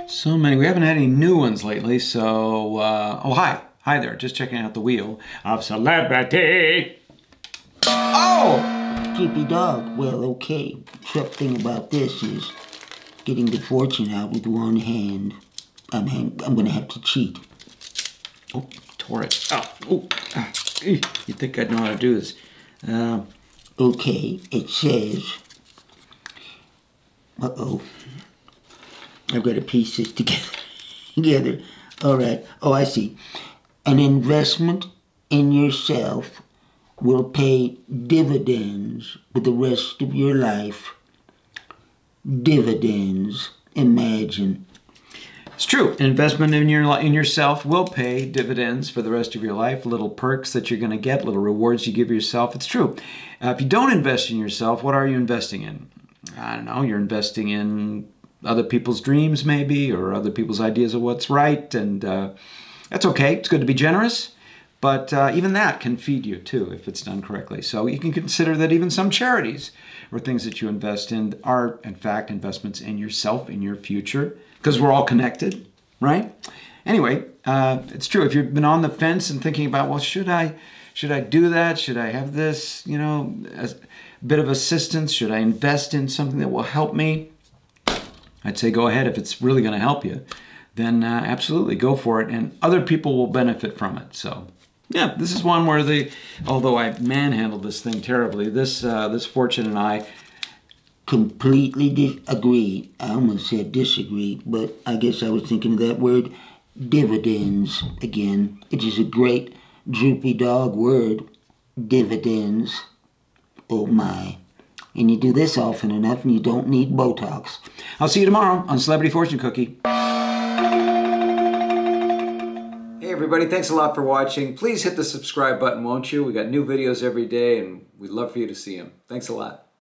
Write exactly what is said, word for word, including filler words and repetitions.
So many. We haven't had any new ones lately, so... Uh, oh, hi. Hi there. Just checking out the wheel of celebrity. Oh! Droopy dog. Well, okay. Tough thing about this is getting the fortune out with one hand. I'm, I'm going to have to cheat. Oh, tore it. Oh, oh. Ah. You think I'd know how to do this. Uh, okay, it says... Uh-oh. I've got to piece this together. together. All right. Oh, I see. An investment in yourself will pay dividends for the rest of your life. Dividends. Imagine. It's true. An investment in your in yourself will pay dividends for the rest of your life. Little perks that you're going to get, little rewards you give yourself. It's true. Uh, if you don't invest in yourself, what are you investing in? I don't know. You're investing in other people's dreams, maybe, or other people's ideas of what's right, and uh, that's okay. It's good to be generous, but uh, even that can feed you too if it's done correctly. So you can consider that even some charities or things that you invest in are, in fact, investments in yourself, in your future, because we're all connected, right? Anyway, uh, it's true. If you've been on the fence and thinking about, well, should I, should I do that? Should I have this, you know, as a bit of assistance? Should I invest in something that will help me? I'd say go ahead if it's really going to help you. Then uh, absolutely go for it, and other people will benefit from it. So, yeah, this is one where the, although I manhandled this thing terribly, this uh, this fortune and I completely disagree. I almost said disagree, but I guess I was thinking of that word, dividends, again, which is a great droopy dog word, dividends. Oh my. And you do this often enough and you don't need Botox. I'll see you tomorrow on Celebrity Fortune Cookie. Hey everybody, thanks a lot for watching. Please hit the subscribe button, won't you? We got new videos every day and we'd love for you to see them. Thanks a lot.